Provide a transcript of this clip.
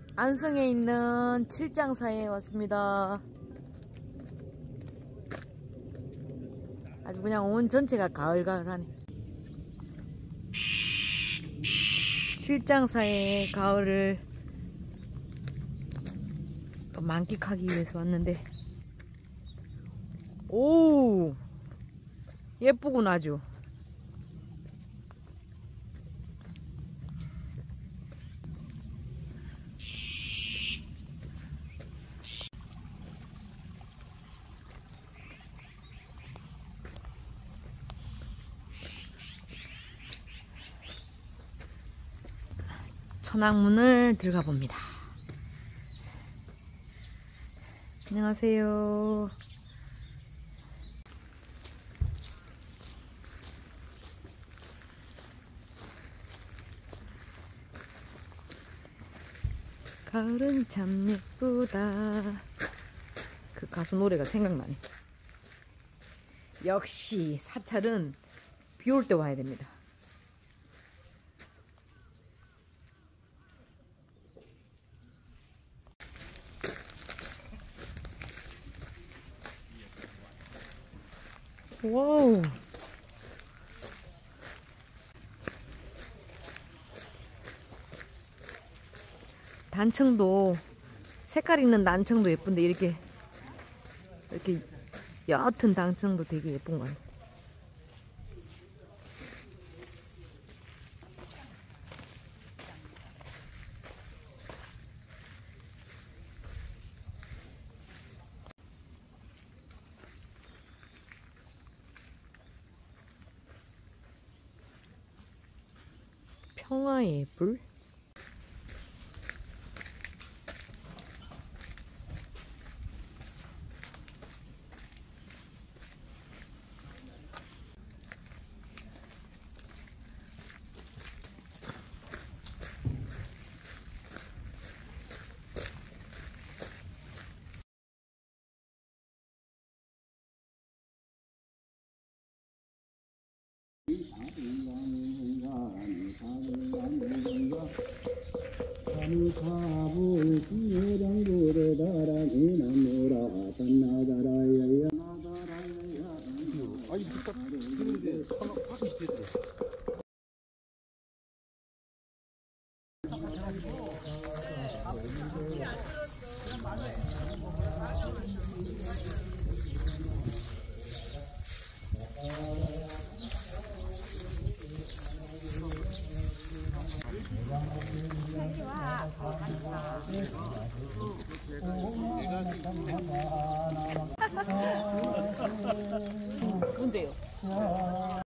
안성에 있는 칠장사에 왔습니다. 아주 그냥 온 전체가 가을가을하네. 칠장사의 가을을 또 만끽하기 위해서 왔는데, 오, 예쁘군 아주. 천왕문을 들어가 봅니다. 안녕하세요. 가을은 참 예쁘다. 그 가수 노래가 생각나네. 역시 사찰은 비 올 때 와야 됩니다. 와우. 단청도 색깔 있는 단청도 예쁜데 이렇게 옅은 단청도 되게 예쁜 거 같아요. 평화의 불? 뭔데요?